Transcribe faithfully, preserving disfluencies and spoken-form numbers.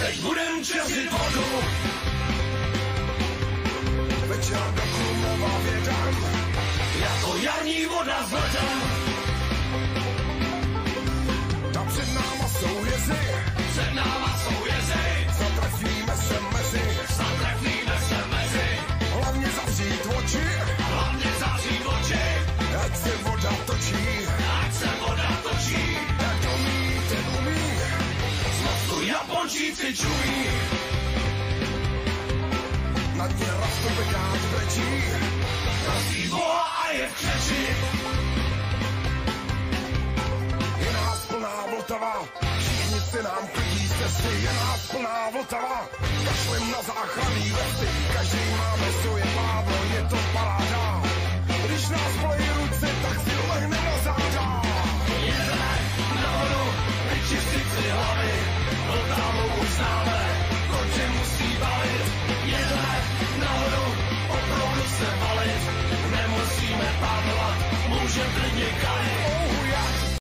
teď budem čeřit vodu. Večer do Krumlova vědám, jako jarní voda z leta. Tam před náma jsou jezy, před náma jsou jezy. Zatrefíme se mezi, zatrefíme se mezi. Hlavně zavřít oči, hlavně zavřít oči. Ať se voda točí, ať se voda točí. Jak to umí, ten umí, z nosu Japončíci čují. Na dně rastopekát brečí, razí boha a je v křeči. Je nás plná Vltava, všichni si nám chodí cesty. Je nás plná Vltava, kašlem na záchranný vesty. Každý máme svoje plávno, je to